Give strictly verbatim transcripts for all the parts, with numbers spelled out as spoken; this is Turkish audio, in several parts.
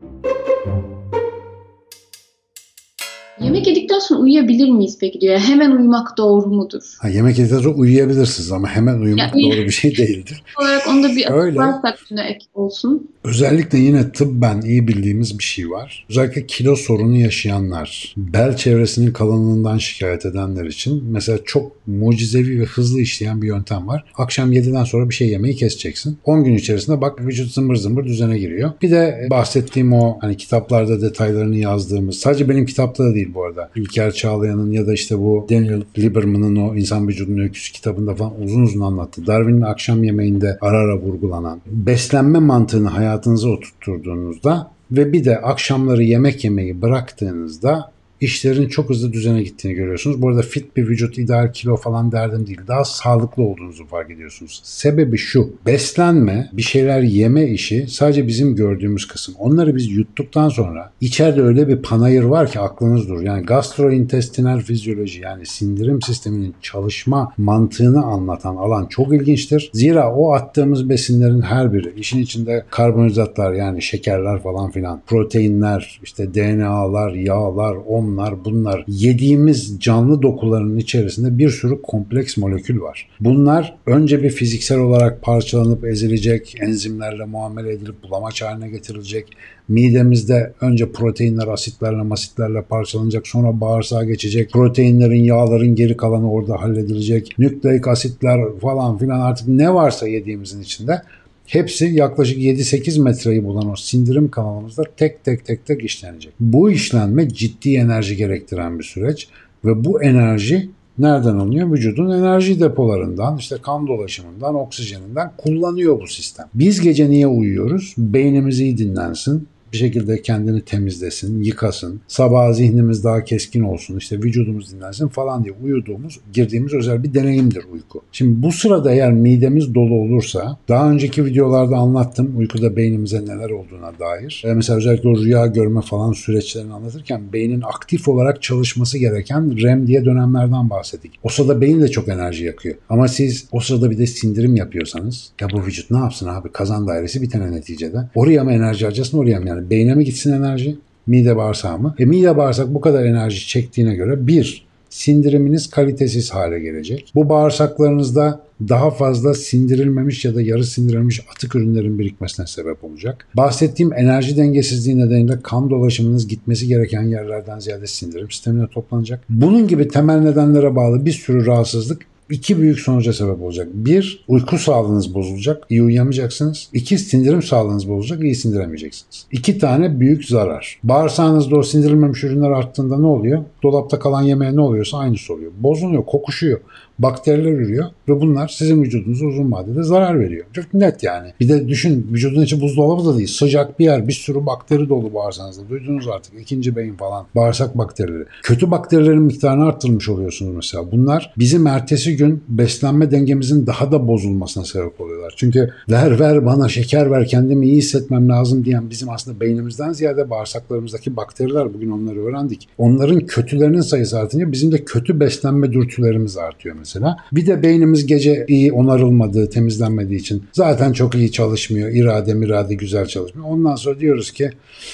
Yemek yedikten sonra uyuyabilir miyiz peki diyor. Hemen uyumak doğru mudur? Ha, yemek yedikten sonra uyuyabilirsiniz ama hemen uyumak yani, doğru bir şey değildir. Olarak onda bir açıklarsak ek olsun. Özellikle yine tıbben iyi bildiğimiz bir şey var. Özellikle kilo sorunu yaşayanlar, bel çevresinin kalınlığından şikayet edenler için mesela çok mucizevi ve hızlı işleyen bir yöntem var. Akşam yediden sonra bir şey yemeyi keseceksin. on gün içerisinde bak vücut zımbır zımbır düzene giriyor. Bir de bahsettiğim o hani kitaplarda detaylarını yazdığımız, sadece benim kitapta da değil bu arada. İlker Çağlayan'ın ya da işte bu Daniel Lieberman'ın o İnsan Vücudunun Öyküsü kitabında falan uzun uzun anlattı. Darwin'in akşam yemeğinde ara ara vurgulanan beslenme mantığını hayatınıza oturtturduğunuzda ve bir de akşamları yemek yemeyi bıraktığınızda işlerin çok hızlı düzene gittiğini görüyorsunuz. Bu arada fit bir vücut, ideal kilo falan derdim değil. Daha sağlıklı olduğunuzu fark ediyorsunuz. Sebebi şu: beslenme, bir şeyler yeme işi sadece bizim gördüğümüz kısım. Onları biz yuttuktan sonra içeride öyle bir panayır var ki aklınız durur. Yani gastrointestinal fizyoloji, yani sindirim sisteminin çalışma mantığını anlatan alan çok ilginçtir. Zira o attığımız besinlerin her biri, işin içinde karbonhidratlar yani şekerler falan filan, proteinler, işte D N A'lar, yağlar, onlar bunlar, yediğimiz canlı dokuların içerisinde bir sürü kompleks molekül var. Bunlar önce bir fiziksel olarak parçalanıp ezilecek, enzimlerle muamele edilip bulamaç haline getirilecek. Midemizde önce proteinler asitlerle masitlerle parçalanacak, sonra bağırsağa geçecek. Proteinlerin, yağların geri kalanı orada halledilecek. Nükleik asitler falan filan, artık ne varsa yediğimizin içinde hepsi yaklaşık yedi sekiz metreyi bulan o sindirim kanalımızda tek tek tek tek işlenecek. Bu işlenme ciddi enerji gerektiren bir süreç ve bu enerji nereden alınıyor? Vücudun enerji depolarından, işte kan dolaşımından, oksijeninden kullanıyor bu sistem. Biz gece niye uyuyoruz? Beynimiz iyi dinlensin, bir şekilde kendini temizlesin, yıkasın, sabah zihnimiz daha keskin olsun, işte vücudumuz dinlensin falan diye uyuduğumuz, girdiğimiz özel bir deneyimdir uyku. Şimdi bu sırada eğer midemiz dolu olursa, daha önceki videolarda anlattım uykuda beynimize neler olduğuna dair. E mesela özellikle o rüya görme falan süreçlerini anlatırken beynin aktif olarak çalışması gereken R E M diye dönemlerden bahsettik. O sırada beyin de çok enerji yakıyor. Ama siz o sırada bir de sindirim yapıyorsanız, ya bu vücut ne yapsın abi? Kazan dairesi bir tane neticede. Oraya mı enerji harcasın, oraya mı? Yani beyne mi gitsin enerji? Mide bağırsağı mı? E mide bağırsak bu kadar enerji çektiğine göre bir, sindiriminiz kalitesiz hale gelecek. Bu bağırsaklarınızda daha fazla sindirilmemiş ya da yarı sindirilmiş atık ürünlerin birikmesine sebep olacak. Bahsettiğim enerji dengesizliği nedeniyle kan dolaşımınız gitmesi gereken yerlerden ziyade sindirim sistemine toplanacak. Bunun gibi temel nedenlere bağlı bir sürü rahatsızlık İki büyük sonuca sebep olacak. Bir, uyku sağlığınız bozulacak, iyi uyuyamayacaksınız. İki, sindirim sağlığınız bozulacak, iyi sindiremeyeceksiniz. İki tane büyük zarar. Bağırsağınızda o sindirilmemiş ürünler arttığında ne oluyor? Dolapta kalan yemeğe ne oluyorsa aynısı oluyor. Bozuluyor, kokuşuyor. Bakteriler ürüyor ve bunlar sizin vücudunuza uzun vadede zarar veriyor. Çok net yani. Bir de düşün, vücudun içi buzdolabı da değil. Sıcak bir yer, bir sürü bakteri dolu bağırsağınızda. Duydunuz artık, ikinci beyin falan. Bağırsak bakterileri. Kötü bakterilerin miktarını arttırmış oluyorsunuz mesela. Bunlar bizim ertesi gün beslenme dengemizin daha da bozulmasına sebep oluyorlar. Çünkü ver ver bana şeker ver, kendimi iyi hissetmem lazım diyen bizim aslında beynimizden ziyade bağırsaklarımızdaki bakteriler, bugün onları öğrendik. Onların kötülerinin sayısı artınca bizim de kötü beslenme dürtülerimiz artıyor mesela. Bir de beynimiz gece iyi onarılmadığı, temizlenmediği için zaten çok iyi çalışmıyor. İrade mirade güzel çalışmıyor. Ondan sonra diyoruz ki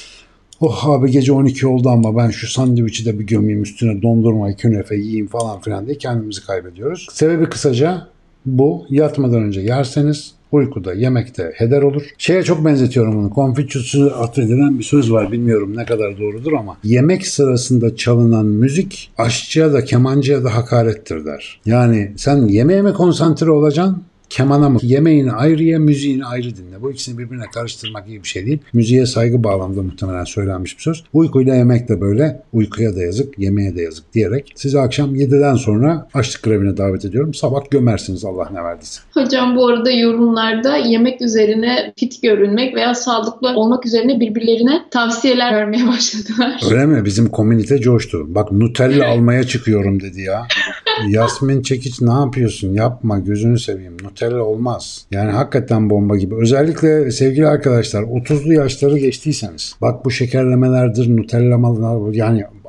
oh abi gece on iki oldu ama ben şu sandviçi de bir gömeyim, üstüne dondurmayı, künefe yiyeyim falan filan diye kendimizi kaybediyoruz. Sebebi kısaca bu: yatmadan önce yerseniz uykuda, yemekte heder olur. Şeye çok benzetiyorum bunu. Konfüçyüs'ü atfedilen bir söz var. Bilmiyorum ne kadar doğrudur ama yemek sırasında çalınan müzik aşçıya da kemancıya da hakarettir der. Yani sen yemeğe mi konsantre olacaksın, kemana mı? Yemeğini ayrı ye, müziğini ayrı dinle. Bu ikisini birbirine karıştırmak iyi bir şey değil. Müziğe saygı bağlamında muhtemelen söylenmiş bir söz. Uykuyla yemek de böyle. Uykuya da yazık, yemeğe de yazık diyerek sizi akşam yediden sonra açlık grevine davet ediyorum. Sabah gömersiniz Allah ne verdiyse. Hocam bu arada yorumlarda yemek üzerine fit görünmek veya sağlıklı olmak üzerine birbirlerine tavsiyeler vermeye başladılar. Öyle mi? Bizim komünite coştu. Bak Nutella almaya çıkıyorum dedi ya. Yasmin Çekiç ne yapıyorsun? Yapma, gözünü seveyim. Nutella olmaz. Yani hakikaten bomba gibi. Özellikle sevgili arkadaşlar otuzlu yaşları geçtiyseniz, bak bu şekerlemelerdir, Nutellamalar, yani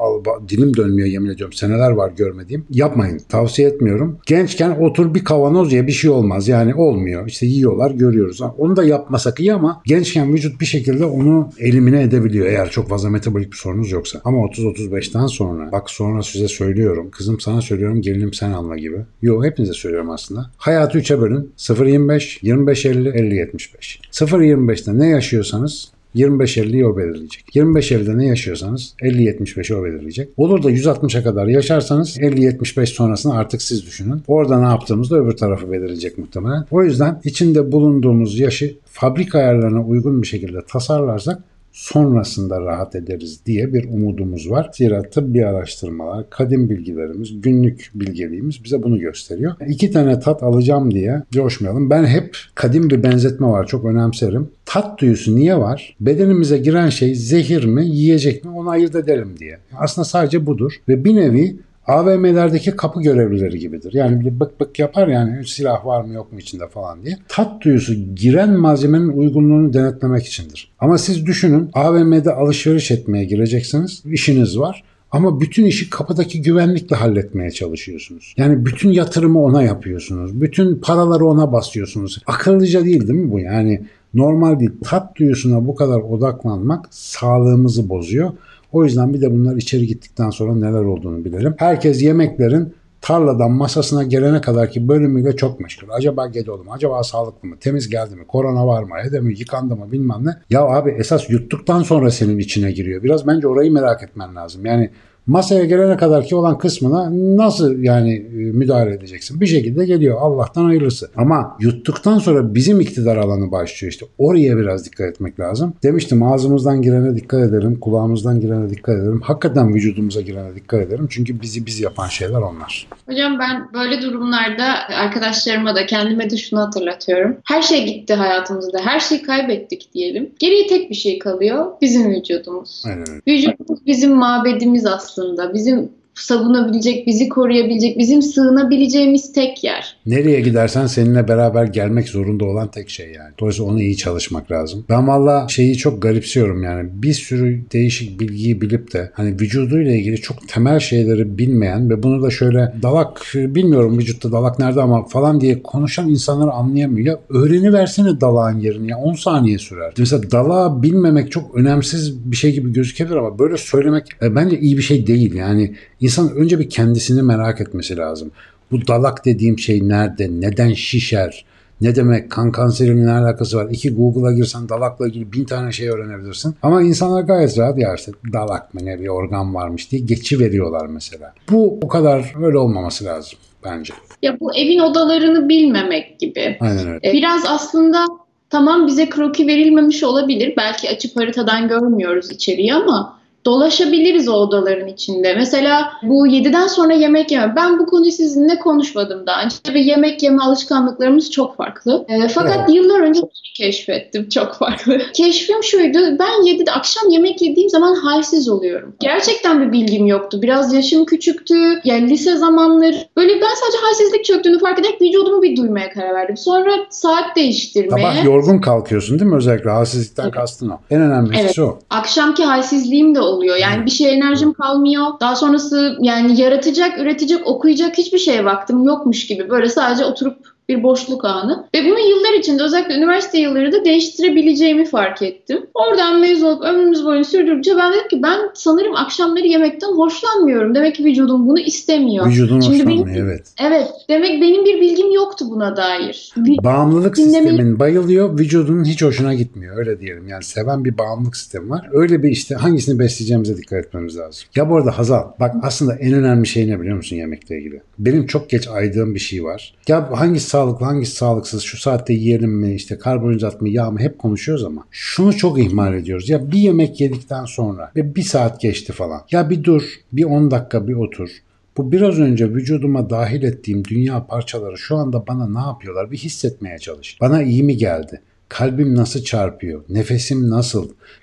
dilim dönmüyor yemin ediyorum. Seneler var görmediğim. Yapmayın. Tavsiye etmiyorum. Gençken otur bir kavanoz ye bir şey olmaz. Yani olmuyor. İşte yiyorlar görüyoruz. Onu da yapmasak iyi ama gençken vücut bir şekilde onu elimine edebiliyor. Eğer çok fazla metabolik bir sorunuz yoksa. Ama otuz otuz beşten sonra bak sonra size söylüyorum. Kızım sana söylüyorum. Gelinim sen alma gibi. Yok hepinize söylüyorum aslında. Hayatı üçe bölün. sıfır yirmi beş, yirmi beş elli, elli yetmiş beş. sıfır yirmi beşte ne yaşıyorsanız yirmi beş elliyi o belirleyecek. yirmi beş ellide ne yaşıyorsanız elli yetmiş beşi o belirleyecek. Olur da yüz altmışa kadar yaşarsanız elli yetmiş beş sonrasını artık siz düşünün. Orada ne yaptığımızda öbür tarafı belirleyecek muhtemelen. O yüzden içinde bulunduğumuz yaşı fabrika ayarlarına uygun bir şekilde tasarlarsak sonrasında rahat ederiz diye bir umudumuz var. Zira tıbbi araştırmalar, kadim bilgilerimiz, günlük bilgeliğimiz bize bunu gösteriyor. İki tane tat alacağım diye coşmayalım. Ben hep kadim bir benzetme var. Çok önemserim. Tat duyusu niye var? Bedenimize giren şey zehir mi, yiyecek mi onu ayırt edelim diye. Aslında sadece budur. Ve bir nevi A V M'lerdeki kapı görevlileri gibidir. Yani bir bık bık yapar yani silah var mı yok mu içinde falan diye. Tat duyusu giren malzemenin uygunluğunu denetlemek içindir. Ama siz düşünün A V M'de alışveriş etmeye gireceksiniz. İşiniz var. Ama bütün işi kapıdaki güvenlikle halletmeye çalışıyorsunuz. Yani bütün yatırımı ona yapıyorsunuz. Bütün paraları ona basıyorsunuz. Akıllıca değil değil mi bu? Yani normal değil. Tat duyusuna bu kadar odaklanmak sağlığımızı bozuyor. O yüzden bir de bunlar içeri gittikten sonra neler olduğunu bilelim. Herkes yemeklerin tarladan masasına gelene kadarki bölümüyle çok meşgul. Acaba geliyor mu? Acaba sağlıklı mı? Temiz geldi mi? Korona var mı? Ede mi? Yıkandı mı? Bilmem ne. Ya abi esas yuttuktan sonra senin içine giriyor. Biraz bence orayı merak etmen lazım. Yani masaya gelene kadar ki olan kısmına nasıl yani müdahale edeceksin? Bir şekilde geliyor. Allah'tan hayırlısı. Ama yuttuktan sonra bizim iktidar alanı başlıyor işte. Oraya biraz dikkat etmek lazım. Demiştim ağzımızdan girene dikkat edelim. Kulağımızdan girene dikkat edelim. Hakikaten vücudumuza girene dikkat edelim. Çünkü bizi biz yapan şeyler onlar. Hocam ben böyle durumlarda arkadaşlarıma da kendime de şunu hatırlatıyorum. Her şey gitti hayatımızda. Her şeyi kaybettik diyelim. Geriye tek bir şey kalıyor. Bizim vücudumuz. Evet. Vücudumuz bizim mabedimiz aslında. Aslında bizim savunabilecek, bizi koruyabilecek, bizim sığınabileceğimiz tek yer. Nereye gidersen seninle beraber gelmek zorunda olan tek şey yani. Dolayısıyla onu iyi çalışmak lazım. Ben valla şeyi çok garipsiyorum yani. Bir sürü değişik bilgiyi bilip de hani vücuduyla ilgili çok temel şeyleri bilmeyen ve bunu da şöyle dalak bilmiyorum vücutta dalak nerede ama falan diye konuşan insanları anlayamıyor. Ya öğreniversene dalağın yerini ya on saniye sürer. Mesela dalağı bilmemek çok önemsiz bir şey gibi gözükebilir ama böyle söylemek e, bence iyi bir şey değil yani. İnsan önce bir kendisini merak etmesi lazım. Bu dalak dediğim şey nerede? Neden şişer? Ne demek? Kan kanseriyle ne alakası var? İki Google'a girsen dalakla ilgili bin tane şey öğrenebilirsin. Ama insanlar gayet rahat ya işte dalak mı ne bir organ varmış diye geçiveriyorlar mesela. Bu o kadar öyle olmaması lazım bence. Ya bu evin odalarını bilmemek gibi. Aynen öyle. Biraz aslında tamam bize kroki verilmemiş olabilir. Belki açıp haritadan görmüyoruz içeriği ama dolaşabiliriz o odaların içinde. Mesela bu yediden sonra yemek yeme. Ben bu konuyu sizinle konuşmadım daha önce ve yemek yeme alışkanlıklarımız çok farklı. E, fakat evet. Yıllar önce keşfettim. Çok farklı. Keşfim şuydu. Ben yedide akşam yemek yediğim zaman halsiz oluyorum. Gerçekten bir bilgim yoktu. Biraz yaşım küçüktü. Yani lise zamanları. Böyle ben sadece halsizlik çöktüğünü fark ederek vücudumu bir duymaya karar verdim. Sonra saat değiştirmeye. Sabah yorgun kalkıyorsun değil mi? Özellikle halsizlikten evet. Kastın o. En önemlisi evet. O. Akşamki halsizliğim de oluyor. Yani bir şey enerjim kalmıyor. Daha sonrası yani yaratacak, üretecek, okuyacak hiçbir şeye vaktim yokmuş gibi. Böyle sadece oturup bir boşluk anı. Ve bunu yıllar içinde özellikle üniversite yılları da değiştirebileceğimi fark ettim. Oradan mezun olup ömrümüz boyunca sürdürdükçe ben dedim ki ben sanırım akşamları yemekten hoşlanmıyorum. Demek ki vücudum bunu istemiyor. Vücudun Şimdi hoşlanmıyor benim, evet. Evet. Demek benim bir bilgim yoktu buna dair. Bağımlılık dinlemeyi... sistemin bayılıyor. Vücudunun hiç hoşuna gitmiyor. Öyle diyelim. Yani seven bir bağımlılık sistemi var. Öyle bir işte hangisini besleyeceğimize dikkat etmemiz lazım. Ya bu arada Hazal bak aslında en önemli şey ne biliyor musun yemekle ilgili? Benim çok geç aydığım bir şey var. Ya hangisi sağlıklı hangisi sağlıksız şu saatte yiyelim mi işte karbonhidrat mı yağ mı hep konuşuyoruz ama şunu çok ihmal ediyoruz. Ya bir yemek yedikten sonra ve bir saat geçti falan. Ya bir dur bir on dakika bir otur. Bu biraz önce vücuduma dahil ettiğim dünya parçaları şu anda bana ne yapıyorlar bir hissetmeye çalış. Bana iyi mi geldi? Kalbim nasıl çarpıyor? Nefesim nasıl?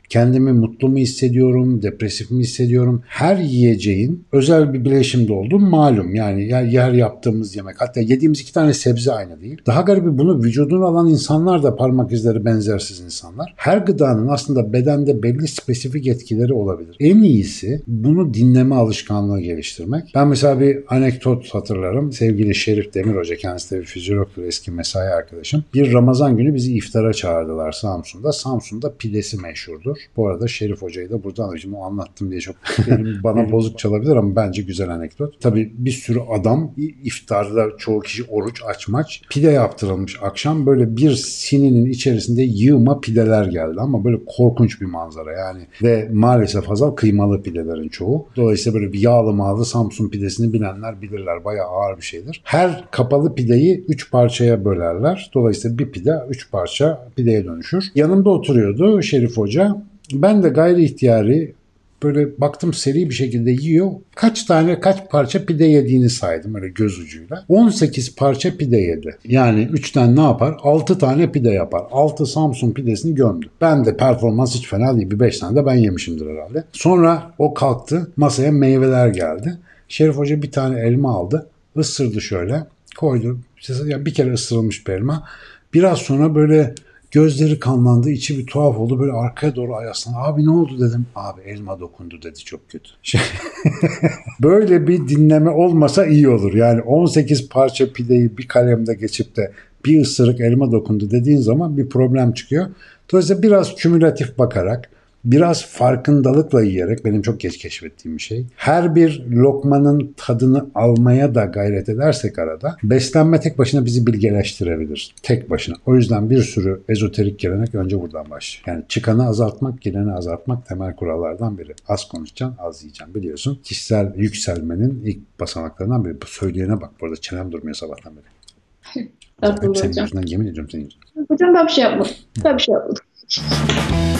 Kendimi mutlu mu hissediyorum, depresif mi hissediyorum? Her yiyeceğin özel bir bileşimde olduğu malum. Yani yer, yer yaptığımız yemek, hatta yediğimiz iki tane sebze aynı değil. Daha garibi, bunu vücuduna alan insanlar da parmak izleri benzersiz insanlar. Her gıdanın aslında bedende belli spesifik etkileri olabilir. En iyisi bunu dinleme alışkanlığı geliştirmek. Ben mesela bir anekdot hatırlarım. Sevgili Şerif Demir Hoca, kendisi de bir fizyologtur, eski mesai arkadaşım. Bir Ramazan günü bizi iftara çağırdılar Samsun'da. Samsun'da pidesi meşhurdur. Bu arada Şerif Hoca'yı da buradan şimdi anlattım diye çok benim, bana bozuk çalabilir ama bence güzel anekdot. Tabii bir sürü adam iftarda, çoğu kişi oruç açmaç, pide yaptırılmış akşam, böyle bir sininin içerisinde yığma pideler geldi ama böyle korkunç bir manzara yani, ve maalesef Hazal kıymalı pidelerin çoğu. Dolayısıyla böyle bir yağlı mağlı Samsun pidesini bilenler bilirler, bayağı ağır bir şeydir. Her kapalı pideyi üç parçaya bölerler. Dolayısıyla bir pide üç parça pideye dönüşür. Yanımda oturuyordu Şerif Hoca. Ben de gayri ihtiyari böyle baktım, seri bir şekilde yiyor. Kaç tane, kaç parça pide yediğini saydım öyle göz ucuyla. on sekiz parça pide yedi. Yani üçten ne yapar? altı tane pide yapar. altı Samsun pidesini gömdü. Ben de performans hiç fena değil. Bir beş tane de ben yemişimdir herhalde. Sonra o kalktı. Masaya meyveler geldi. Şerif Hoca bir tane elma aldı. Isırdı şöyle. Koydu. Yani bir kere ısırılmış bir elma. Biraz sonra böyle gözleri kanlandı, içi bir tuhaf oldu. Böyle arkaya doğru ayaslandı. Abi ne oldu dedim. Abi elma dokundu dedi, çok kötü. Böyle bir dinleme olmasa iyi olur. Yani on sekiz parça pideyi bir kalemde geçip de bir ısırık elma dokundu dediğin zaman bir problem çıkıyor. Dolayısıyla biraz kümülatif bakarak, biraz farkındalıkla yiyerek, benim çok geç keşfettiğim bir şey, her bir lokmanın tadını almaya da gayret edersek arada, beslenme tek başına bizi bilgeleştirebilir. Tek başına. O yüzden bir sürü ezoterik gelenek önce buradan başlıyor. Yani çıkanı azaltmak, geleni azaltmak temel kurallardan biri. Az konuşacaksın, az yiyeceksin, biliyorsun. Kişisel yükselmenin ilk basamaklarından biri. Bu söyleyene bak, bu arada çenem durmuyor sabahtan beri. Hep senin yüzünden, yemin ediyorum senin yüzünden. Hocam ben bir şey yapmadım. Ben bir şey yapmadım.